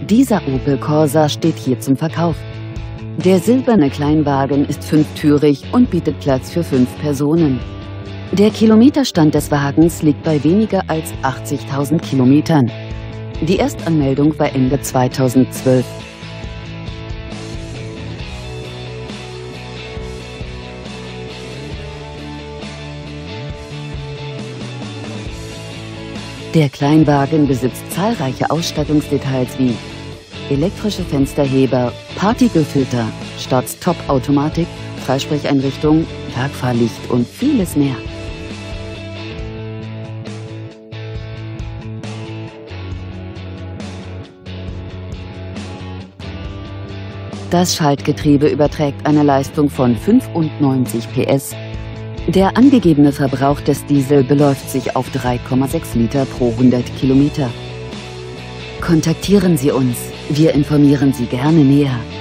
Dieser Opel Corsa steht hier zum Verkauf. Der silberne Kleinwagen ist fünftürig und bietet Platz für 5 Personen. Der Kilometerstand des Wagens liegt bei weniger als 80.000 Kilometern. Die Erstanmeldung war Ende 2012. Der Kleinwagen besitzt zahlreiche Ausstattungsdetails wie elektrische Fensterheber, Partikelfilter, Start-Stop-Automatik, Freisprecheinrichtung, Tagfahrlicht und vieles mehr. Das Schaltgetriebe überträgt eine Leistung von 95 PS. Der angegebene Verbrauch des Diesel beläuft sich auf 3,6 Liter pro 100 Kilometer. Kontaktieren Sie uns, wir informieren Sie gerne näher.